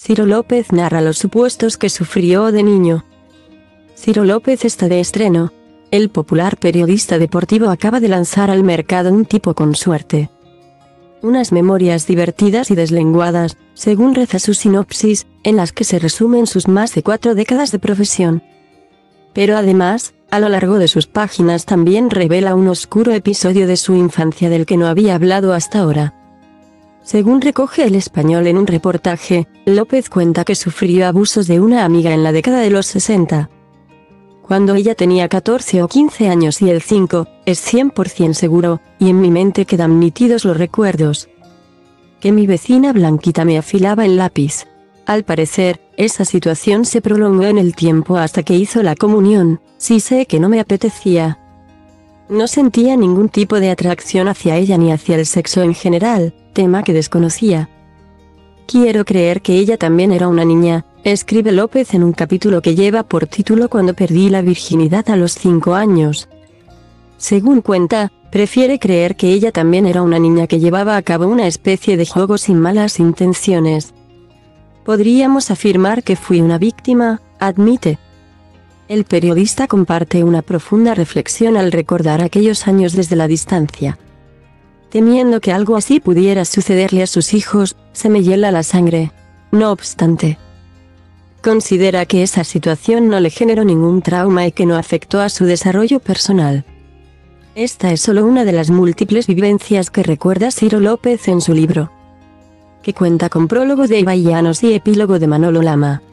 Ciro López narra los supuestos que sufrió de niño. Ciro López está de estreno. El popular periodista deportivo acaba de lanzar al mercado un tipo con suerte. Unas memorias divertidas y deslenguadas, según reza su sinopsis, en las que se resumen sus más de 4 décadas de profesión. Pero además, a lo largo de sus páginas también revela un oscuro episodio de su infancia del que no había hablado hasta ahora. Según recoge El Español en un reportaje, López cuenta que sufrió abusos de una amiga en la década de los 60. Cuando ella tenía 14 o 15 años y él 5, es 100% seguro, y en mi mente quedan nítidos los recuerdos. Que mi vecina Blanquita me afilaba el lápiz. Al parecer, esa situación se prolongó en el tiempo hasta que hizo la comunión. Sí sé que no me apetecía. No sentía ningún tipo de atracción hacia ella ni hacia el sexo en general, tema que desconocía. Quiero creer que ella también era una niña, escribe López en un capítulo que lleva por título Cuando perdí la virginidad a los 5 años. Según cuenta, prefiere creer que ella también era una niña que llevaba a cabo una especie de juego sin malas intenciones. Podríamos afirmar que fui una víctima, admite. El periodista comparte una profunda reflexión al recordar aquellos años desde la distancia. Temiendo que algo así pudiera sucederle a sus hijos, se me hiela la sangre. No obstante, considera que esa situación no le generó ningún trauma y que no afectó a su desarrollo personal. Esta es solo una de las múltiples vivencias que recuerda Ciro López en su libro, que cuenta con prólogo de Ibai Llanos y epílogo de Manolo Lama.